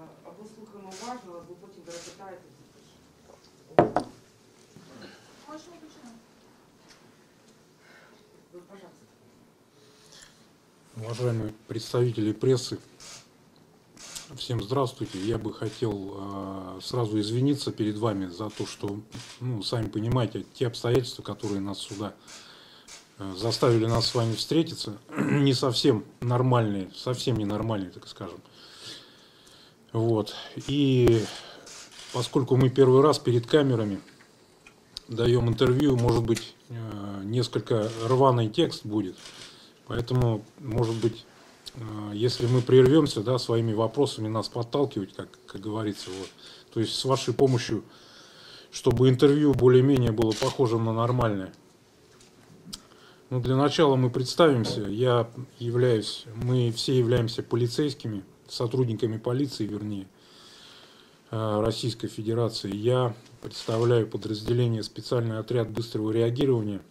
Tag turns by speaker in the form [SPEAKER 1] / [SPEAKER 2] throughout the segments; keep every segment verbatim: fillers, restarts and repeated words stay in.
[SPEAKER 1] Або слухаємо уважно, або потім перепитаєте.
[SPEAKER 2] Хочемо починати?
[SPEAKER 1] Ви, пожалуйста.
[SPEAKER 3] Уважаемые представители прессы, всем здравствуйте. Я бы хотел э, сразу извиниться перед вами за то, что, ну, сами понимаете, те обстоятельства, которые нас сюда э, заставили нас с вами встретиться, не совсем нормальные, совсем ненормальные, так скажем. Вот. И поскольку мы первый раз перед камерами даем интервью, может быть, э, несколько рваный текст будет. Поэтому, может быть, если мы прервемся, да, своими вопросами нас подталкивать, как, как говорится, вот. То есть с вашей помощью, чтобы интервью более-менее было похожим на нормальное. Ну, для начала мы представимся. Я являюсь, мы все являемся полицейскими, сотрудниками полиции, вернее, Российской Федерации. Я представляю подразделение «Специальный отряд быстрого реагирования»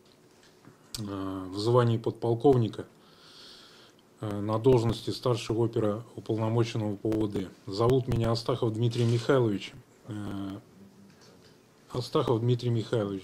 [SPEAKER 3] в звании подполковника на должности старшего оперуполномоченного по ОВД. Зовут меня Астахов Дмитрий Михайлович. Астахов Дмитрий Михайлович,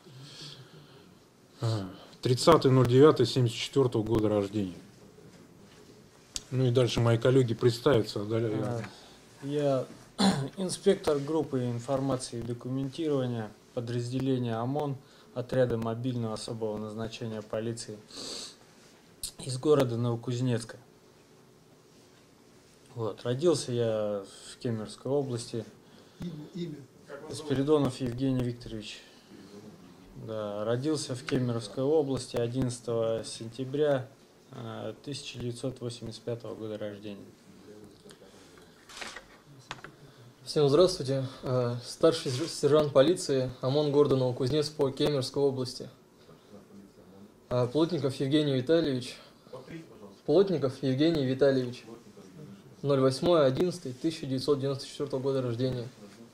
[SPEAKER 3] да. тридцатое ноль девятое семьдесят четвёртого года рождения. Ну и дальше мои коллеги представятся.
[SPEAKER 4] Я инспектор группы информации и документирования подразделения ОМОН, отряда мобильного особого назначения полиции из города Новокузнецка. Вот. Родился я в Кемеровской области.
[SPEAKER 5] Имя?
[SPEAKER 4] Спиридонов Евгений Викторович. Да, родился в Кемеровской области одиннадцатого сентября тысяча девятьсот восемьдесят пятого года рождения.
[SPEAKER 6] Всем здравствуйте. Старший сержант полиции ОМОН города Новокузнецк по Кемеровской области. Плотников Евгений Витальевич. Плотников Евгений Витальевич. ноль восьмое одиннадцатое тысяча девятьсот девяносто четвёртого года рождения.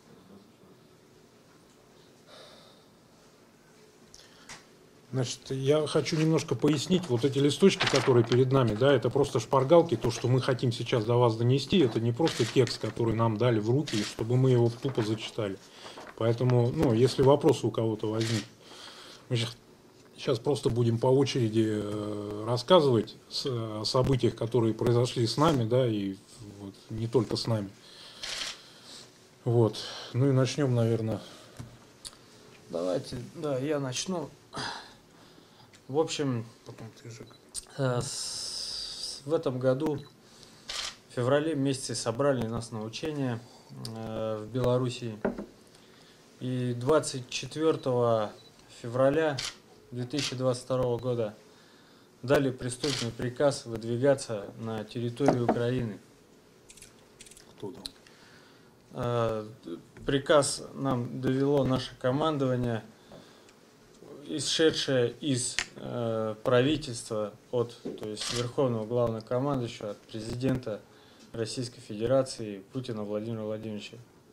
[SPEAKER 3] Значит, я хочу немножко пояснить, вот эти листочки, которые перед нами, да, это просто шпаргалки, то, что мы хотим сейчас до вас донести, это не просто текст, который нам дали в руки, чтобы мы его тупо зачитали. Поэтому, ну, если вопросы у кого-то возникнут, мы сейчас просто будем по очереди рассказывать о событиях, которые произошли с нами, да, и вот, не только с нами. Вот, ну и начнем, наверное.
[SPEAKER 4] Давайте, да, я начну. В общем, э, с, в этом году, в феврале месяце, собрали нас на учения э, в Белоруссии. И двадцать четвёртого февраля две тысячи двадцать второго года дали преступный приказ выдвигаться на территорию Украины.
[SPEAKER 3] Кто там?
[SPEAKER 4] Э, приказ нам довело наше командование, исшедшее из э, правительства, от, то есть Верховного Главнокомандующего, от президента Российской Федерации Путина Владимира Владимировича.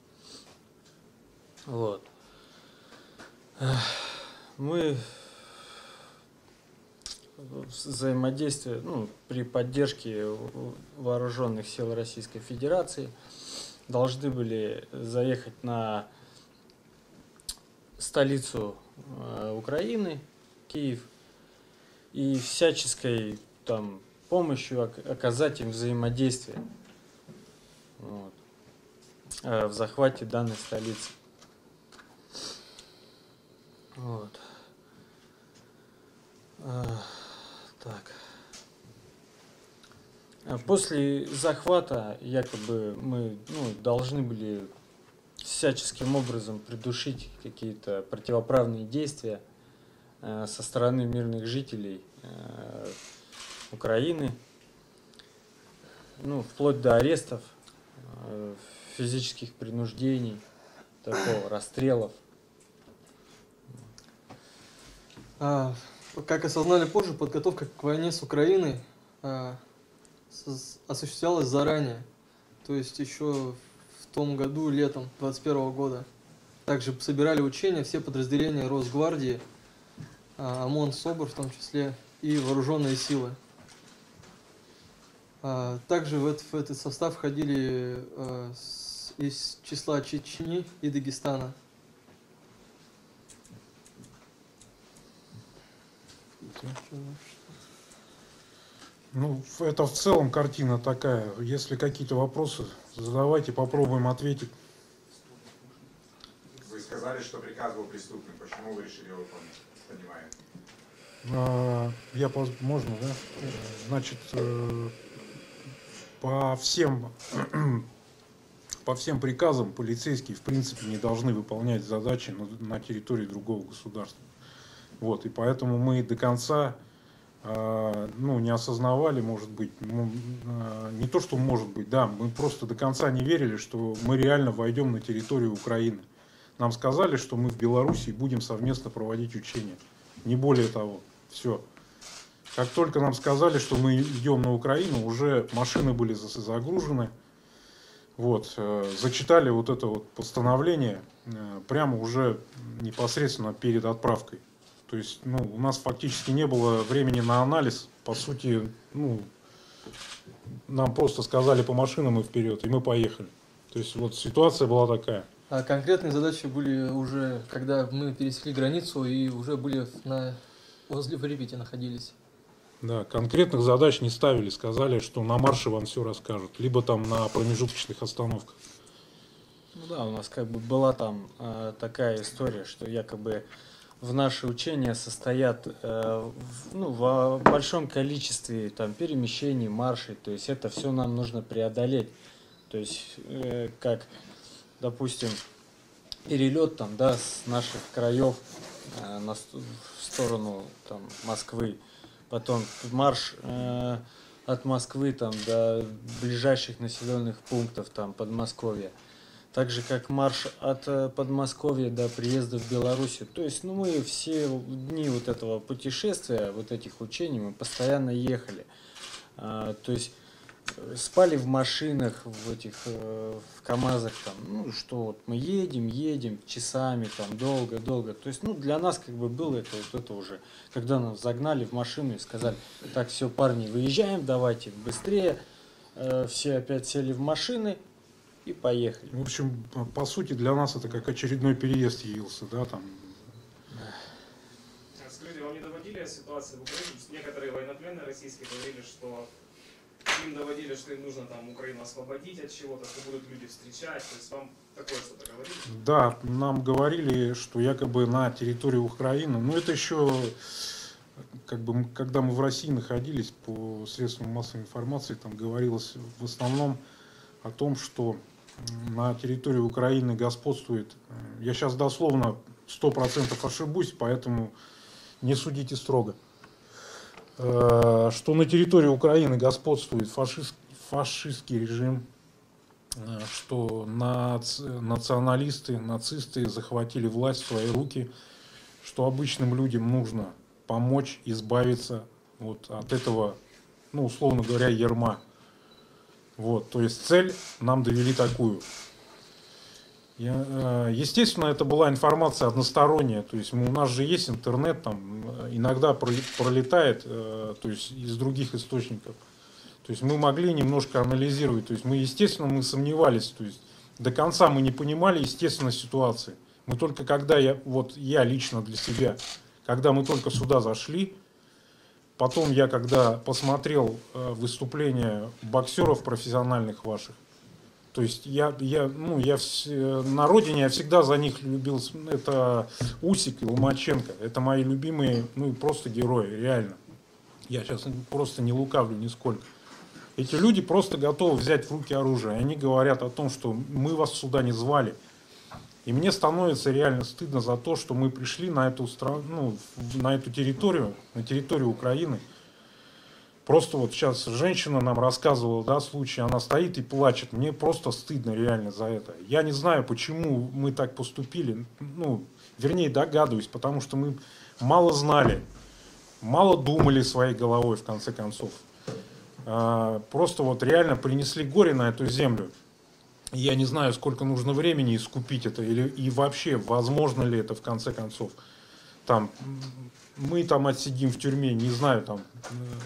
[SPEAKER 4] Вот. Мы взаимодействие, ну, при поддержке вооруженных сил Российской Федерации должны были заехать на столицу Украины, Киев, и всяческой там помощью оказать им взаимодействие, вот, в захвате данной столицы. Вот. Так. После захвата якобы мы, ну, должны были всяческим образом придушить какие-то противоправные действия э, со стороны мирных жителей э, Украины, ну, вплоть до арестов, э, физических принуждений, такого, расстрелов.
[SPEAKER 6] А, как осознали позже, подготовка к войне с Украиной а, с, осуществлялась заранее, то есть еще в том году, летом двадцать первого года. Также собирали учения все подразделения Росгвардии, ОМОН, СОБР в том числе, и вооруженные силы. А, также в, это- в этот состав входили э, с- из числа Чечни и Дагестана.
[SPEAKER 3] Ну, в- это в целом картина такая. Если какие-то вопросы, задавайте, попробуем ответить.
[SPEAKER 5] Вы сказали, что приказ был преступным. Почему вы решили его выполнять? Понимаю.
[SPEAKER 3] А, Я, поз- можно, да? Значит, э, по всем, по всем приказам полицейские, в принципе, не должны выполнять задачи на, на территории другого государства. Вот, и поэтому мы до конца, э, ну, не осознавали, может быть, ну, э, не то, что может быть, да, мы просто до конца не верили, что мы реально войдем на территорию Украины. Нам сказали, что мы в Белоруссии будем совместно проводить учения. Не более того. Все. Как только нам сказали, что мы идем на Украину, уже машины были за- загружены. Вот, э, зачитали вот это вот постановление э, прямо уже непосредственно перед отправкой. То есть, ну, у нас фактически не было времени на анализ. По сути, ну, нам просто сказали по машинам и вперед, и мы поехали. То есть, вот ситуация была такая.
[SPEAKER 6] А конкретные задачи были уже, когда мы пересекли границу и уже были на, возле Припяти находились.
[SPEAKER 3] Да, конкретных задач не ставили, сказали, что на марше вам все расскажут, либо там на промежуточных остановках.
[SPEAKER 4] Ну да, у нас как бы была там э, такая история, что якобы в наши учения состоят э, в, ну, в большом количестве там перемещений, маршей, то есть это все нам нужно преодолеть. То есть э, как, допустим, перелет там, да, с наших краев э, на, ст- в сторону там Москвы, потом марш э, от Москвы там до ближайших населенных пунктов там Подмосковья. Так же, как марш от э, Подмосковья до приезда в Белоруссию. То есть, ну, мы все дни вот этого путешествия, вот этих учений, мы постоянно ехали. А, то есть, э, спали в машинах, в этих, э, в КАМАЗах, там, ну, что вот мы едем, едем часами, там, долго-долго. То есть, ну, для нас как бы было это вот это уже, когда нас загнали в машину и сказали, так, все, парни, выезжаем, давайте быстрее. Э, все опять сели в машины и поехали.
[SPEAKER 3] В общем, по сути, для нас это как очередной переезд явился, да, там.
[SPEAKER 7] Скажите, вам не доводили ситуации в Украине? Некоторые военнопленные российские говорили, что им доводили, что им нужно там Украину освободить от чего-то, что будут люди встречать. То есть вам такое что-то говорили?
[SPEAKER 3] Да, нам говорили, что якобы на территории Украины, ну это еще, как бы, м- когда мы в России находились, по средствам массовой информации, там говорилось в основном о том, что м, на территории Украины господствует, э, я сейчас дословно сто процентов ошибусь, поэтому не судите строго, э, что на территории Украины господствует фашист, фашистский режим, э, что нац- националисты, нацисты захватили власть в свои руки, что обычным людям нужно помочь избавиться вот от этого, ну, условно говоря, ярма. Вот, то есть цель нам довели такую. Я, э, Естественно, это была информация односторонняя, то есть мы- у нас же есть интернет, там э, иногда проли- пролетает, э, то есть из других источников. То есть мы могли немножко анализировать, то есть мы, естественно, мы сомневались, то есть до конца мы не понимали, естественно, ситуации. Мы только когда я, вот я лично для себя, когда мы только сюда зашли, потом я когда посмотрел э, выступления боксеров профессиональных ваших, то есть я, я, ну, я вс- э, на родине я всегда за них любил, с- это Усик и Ломаченко, это мои любимые, ну, просто герои, реально. Я сейчас просто не лукавлю нисколько. Эти люди просто готовы взять в руки оружие. Они говорят о том, что мы вас сюда не звали. И мне становится реально стыдно за то, что мы пришли на эту страну, ну, в- на эту территорию, на территорию Украины. Просто вот сейчас женщина нам рассказывала, да, случай, она стоит и плачет. Мне просто стыдно реально за это. Я не знаю, почему мы так поступили. Ну, вернее, догадываюсь, потому что мы мало знали, мало думали своей головой, в конце концов. А, Просто вот реально принесли горе на эту землю. Я не знаю, сколько нужно времени искупить это, или и вообще, возможно ли это в конце концов. Там, м, мы там отсидим в тюрьме, не знаю, там, э,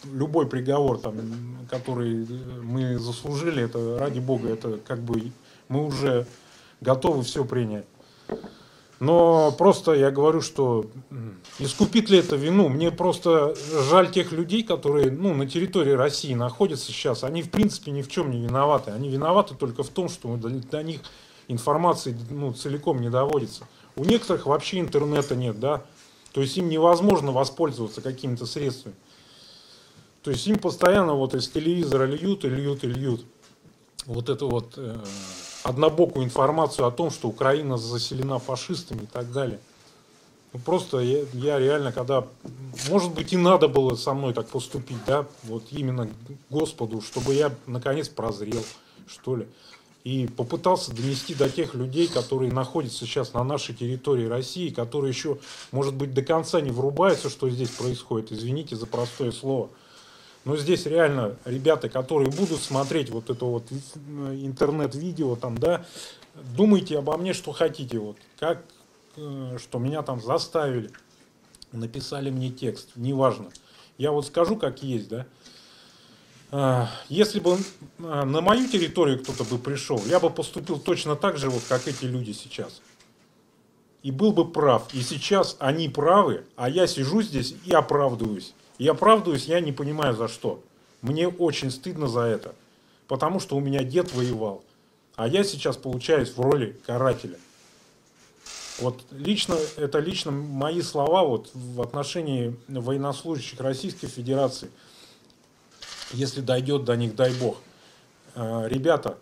[SPEAKER 3] любой приговор, там, который мы заслужили, это ради бога, это как бы мы уже готовы все принять. Но просто я говорю, что искупит ли это вину? Мне просто жаль тех людей, которые ну, на территории России находятся сейчас. Они в принципе ни в чем не виноваты. Они виноваты только в том, что до, до них информации ну, целиком не доводится. У некоторых вообще интернета нет, да. То есть им невозможно воспользоваться какими-то средствами. То есть им постоянно вот из телевизора льют и льют и льют. Вот эту вот э, однобокую информацию о том, что Украина заселена фашистами и так далее. Ну, просто я, я реально, когда, может быть, и надо было со мной так поступить, да, вот именно Господу, чтобы я наконец прозрел, что ли, и попытался донести до тех людей, которые находятся сейчас на нашей территории России, которые еще, может быть, до конца не врубаются, что здесь происходит, извините за простое слово. Но здесь реально ребята, которые будут смотреть вот это вот интернет-видео, там, да, думайте обо мне, что хотите, вот, как, что меня там заставили, написали мне текст, неважно. Я вот скажу, как есть, да. Если бы на мою территорию кто-то бы пришел, я бы поступил точно так же, вот, как эти люди сейчас. И был бы прав. И сейчас они правы, а я сижу здесь и оправдываюсь. И оправдываюсь, я не понимаю за что. Мне очень стыдно за это. Потому что у меня дед воевал. А я сейчас получаюсь в роли карателя. Вот лично, это лично мои слова вот, в отношении военнослужащих Российской Федерации. Если дойдет до них, дай бог. Ребята,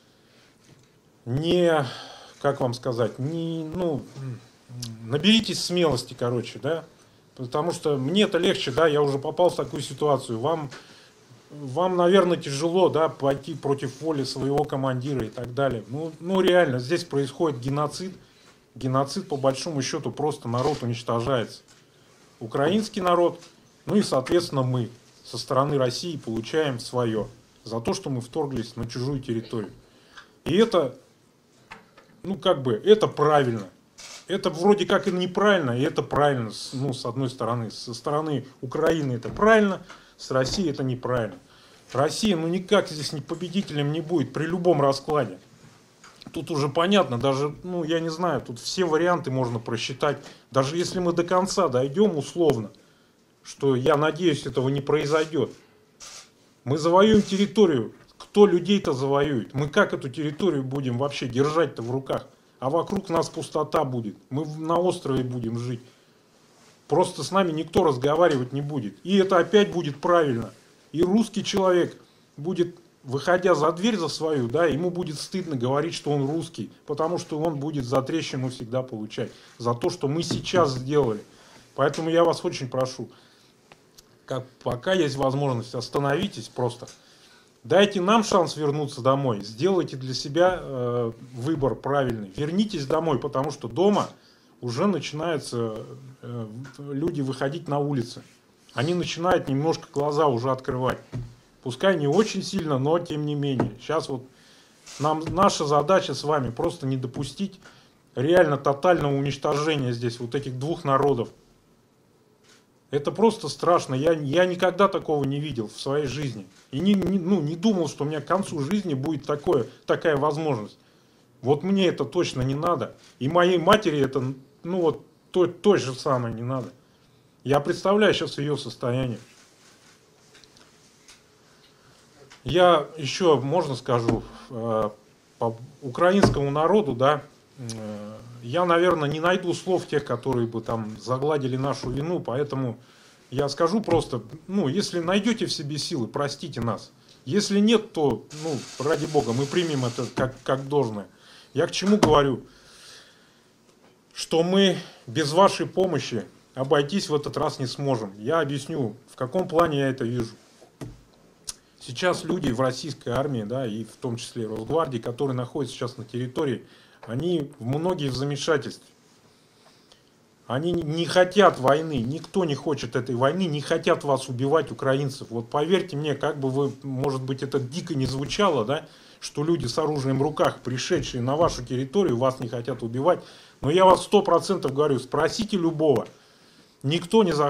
[SPEAKER 3] не, как вам сказать, не, ну, наберитесь смелости, короче, да. Потому что мне это легче, да, я уже попал в такую ситуацию. Вам, вам, наверное, тяжело, да, пойти против воли своего командира и так далее. Ну, ну, реально, здесь происходит геноцид. Геноцид, по большому счету, просто народ уничтожается. Украинский народ, ну и, соответственно, мы со стороны России получаем свое. За то, что мы вторглись на чужую территорию. И это, ну, как бы, это правильно. Это вроде как и неправильно, и это правильно, ну, с одной стороны. Со стороны Украины это правильно, с Россией это неправильно. Россия, ну, никак здесь не победителем не будет при любом раскладе. Тут уже понятно, даже, ну, я не знаю, тут все варианты можно просчитать. Даже если мы до конца дойдем условно, что, я надеюсь, этого не произойдет. Мы завоюем территорию. Кто людей-то завоюет? Мы как эту территорию будем вообще держать-то в руках? А вокруг нас пустота будет. Мы на острове будем жить. Просто с нами никто разговаривать не будет. И это опять будет правильно. И русский человек будет, выходя за дверь за свою, да, ему будет стыдно говорить, что он русский. Потому что он будет за трещину всегда получать. За то, что мы сейчас сделали. Поэтому я вас очень прошу. Как, пока есть возможность, остановитесь просто. Дайте нам шанс вернуться домой. Сделайте для себя э, выбор правильный. Вернитесь домой, потому что дома уже начинаются э, люди выходить на улицы. Они начинают немножко глаза уже открывать. Пускай не очень сильно, но тем не менее. Сейчас вот нам, наша задача с вами просто не допустить реально тотального уничтожения здесь вот этих двух народов. Это просто страшно. Я, я никогда такого не видел в своей жизни. И не, не, ну, не думал, что у меня к концу жизни будет такое, такая возможность. Вот мне это точно не надо. И моей матери это, ну вот, то, то же самое не надо. Я представляю сейчас ее состояние. Я еще, можно скажу, по украинскому народу, да, я, наверное, не найду слов тех, которые бы там загладили нашу вину, поэтому я скажу просто, ну, если найдете в себе силы, простите нас. Если нет, то, ну, ради бога, мы примем это как, как должное. Я к чему говорю? Что мы без вашей помощи обойтись в этот раз не сможем. Я объясню, в каком плане я это вижу. Сейчас люди в российской армии, да, и в том числе Росгвардии, которые находятся сейчас на территории, они многие в замешательстве. Они не хотят войны, никто не хочет этой войны, не хотят вас убивать, украинцев. Вот поверьте мне, как бы вы, может быть, это дико не звучало, да, что люди с оружием в руках, пришедшие на вашу территорию, вас не хотят убивать. Но я вас сто процентов говорю, спросите любого, никто не захочет.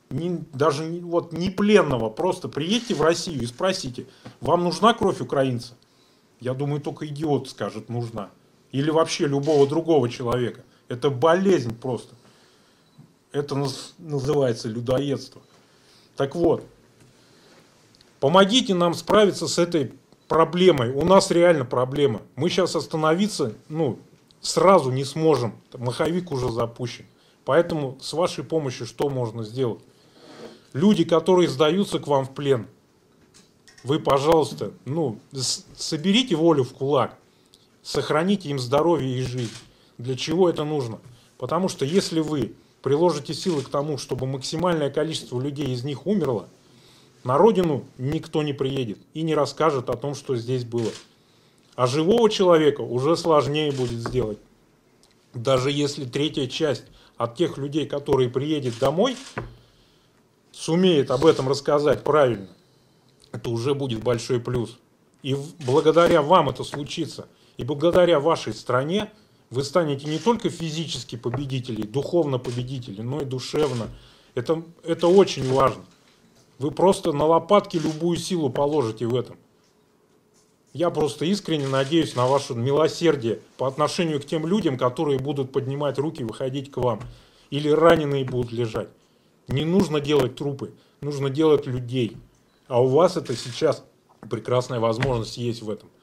[SPEAKER 8] не, даже не, вот не пленного, просто приедьте в Россию и спросите, вам нужна кровь украинца? Я думаю, только идиот скажет, нужна. Или вообще любого другого человека. Это болезнь просто. Это называется людоедство. Так вот, помогите нам справиться с этой проблемой. У нас реально проблема. Мы сейчас остановиться, ну, сразу не сможем. Маховик уже запущен. Поэтому с вашей помощью что можно сделать? Люди, которые сдаются к вам в плен, вы, пожалуйста, ну, соберите волю в кулак, сохраните им здоровье и жизнь. Для чего это нужно? Потому что если вы приложите силы к тому, чтобы максимальное количество людей из них умерло, на родину никто не приедет и не расскажет о том, что здесь было. А живого человека уже сложнее будет сделать. Даже если третья часть от тех людей, которые приедет домой, сумеет об этом рассказать правильно, это уже будет большой плюс. И благодаря вам это случится. И благодаря вашей стране вы станете не только физически победителей, духовно победителей, но и душевно. Это, это очень важно. Вы просто на лопатки любую силу положите в этом. Я просто искренне надеюсь на ваше милосердие по отношению к тем людям, которые будут поднимать руки и выходить к вам. Или раненые будут лежать. Не нужно делать трупы, нужно делать людей. А у вас это сейчас прекрасная возможность есть в этом.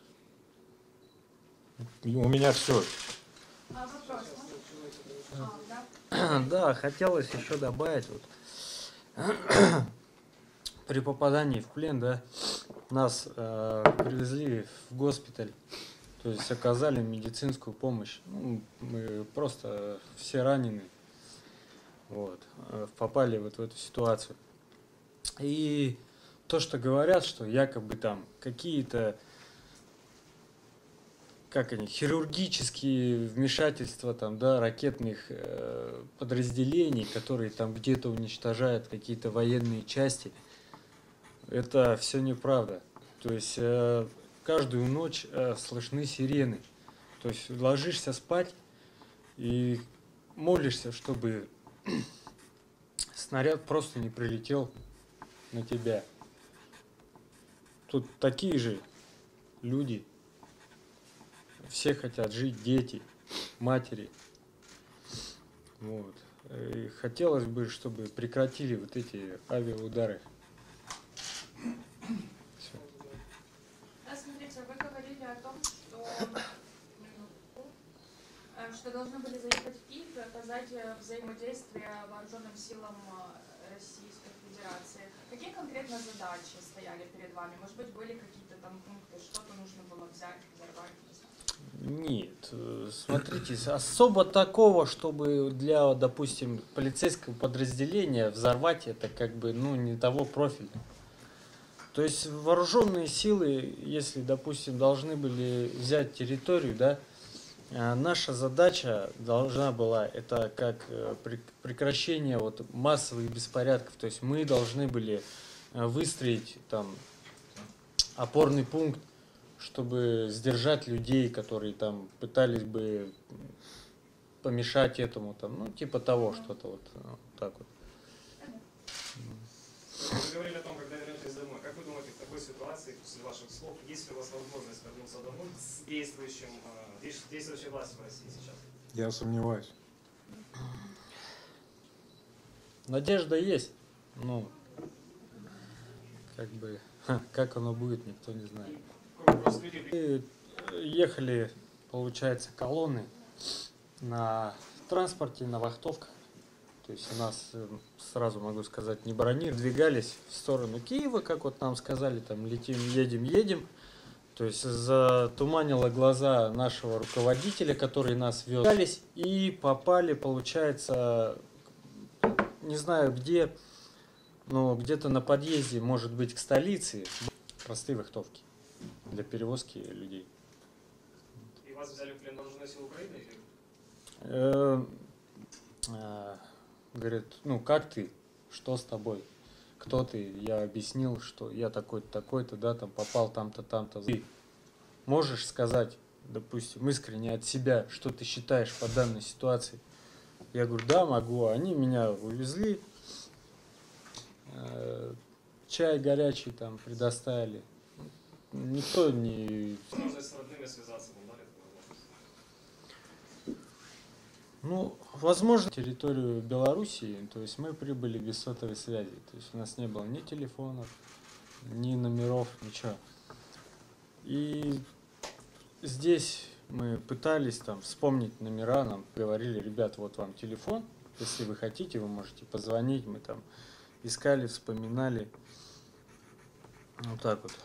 [SPEAKER 8] И у меня все.
[SPEAKER 2] А вопрос можно? А, да.
[SPEAKER 4] Да, хотелось еще добавить, вот, при попадании в плен, да, нас э, привезли в госпиталь, то есть оказали медицинскую помощь. Ну, мы просто все ранены, вот, э, попали вот в эту ситуацию. И то, что говорят, что якобы там какие-то, как они, хирургические вмешательства там, да, ракетных э, подразделений, которые там где-то уничтожают какие-то военные части, это все неправда. То есть э, каждую ночь э, слышны сирены. То есть ложишься спать и молишься, чтобы снаряд просто не прилетел на тебя. Тут такие же люди. Все хотят жить, дети, матери. Вот. И хотелось бы, чтобы прекратили вот эти авиаудары. Всё.
[SPEAKER 2] Да, смотрите, вы говорили о том, что, э, что должны были заехать в Киев и оказать э, взаимодействие вооруженным силам э, Российской Федерации. Какие конкретно задачи стояли перед вами? Может быть, были какие-то там пункты, что-то нужно было взять, взорвать?
[SPEAKER 4] Нет, э, смотрите, особо такого, чтобы для, допустим, полицейского подразделения взорвать, это как бы, ну, не того профиля. То есть вооруженные силы, если, допустим, должны были взять территорию, да, э, наша задача должна была, это как э, прек- прекращение вот массовых беспорядков. То есть мы должны были э, выстроить там опорный пункт, чтобы сдержать людей, которые там пытались бы помешать этому, там, ну, типа того, что-то вот, вот так вот.
[SPEAKER 7] Вы говорили о том, когда вернетесь домой. Как вы думаете, в такой ситуации, после ваших слов, есть ли у вас возможность вернуться домой с действующим, э, действ- действующей властью в России сейчас?
[SPEAKER 3] Я сомневаюсь.
[SPEAKER 4] Надежда есть, ну, как бы, ха, как оно будет, никто не знает.
[SPEAKER 7] Просто люди
[SPEAKER 4] Мы ехали, получается, колонны на транспорте, на вахтовках. То есть у нас, э, сразу могу сказать, не бронировали, двигались в сторону Киева, как вот нам сказали, там летим, едем, едем. То есть затуманило глаза нашего руководителя, который нас вез, и попали, получается, не знаю где, но где-то на подъезде, может быть, к столице, простые вахтовки для перевозки людей.
[SPEAKER 7] и вас взяли в плен вооруженные силы Украины? Или...
[SPEAKER 4] Э, э, Говорит, ну как ты, что с тобой, кто ты? Я объяснил, что я такой-то, такой-то, да, там попал там-то, там-то. Ты можешь сказать, допустим, искренне от себя, что ты считаешь по данной ситуации? Я говорю, да, могу. Они меня увезли, Э, Чай горячий там предоставили. Никто не...
[SPEAKER 7] Возможность с родными связаться, вам дали такую возможность?
[SPEAKER 4] Ну, возможно, территорию Белоруссии, то есть мы прибыли без сотовой связи. То есть у нас не было ни телефонов, ни номеров, ничего. И здесь мы пытались там вспомнить номера, нам говорили: ребят, вот вам телефон, если вы хотите, вы можете позвонить. Мы там искали, вспоминали. Вот так вот.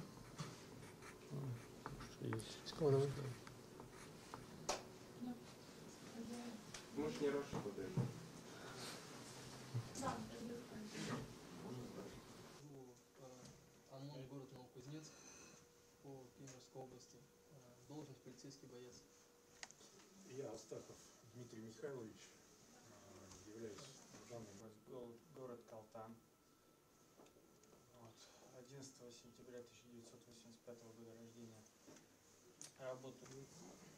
[SPEAKER 5] Может, не расшибутый.
[SPEAKER 6] ОМОН город Новокузнецк по Кемеровской области. Должность полицейский боец.
[SPEAKER 3] Я Астахов Дмитрий Михайлович, являюсь данным
[SPEAKER 4] Город Калтан. Вот. одиннадцатого сентября тысяча девятьсот восемьдесят пятого года рождения. Работаю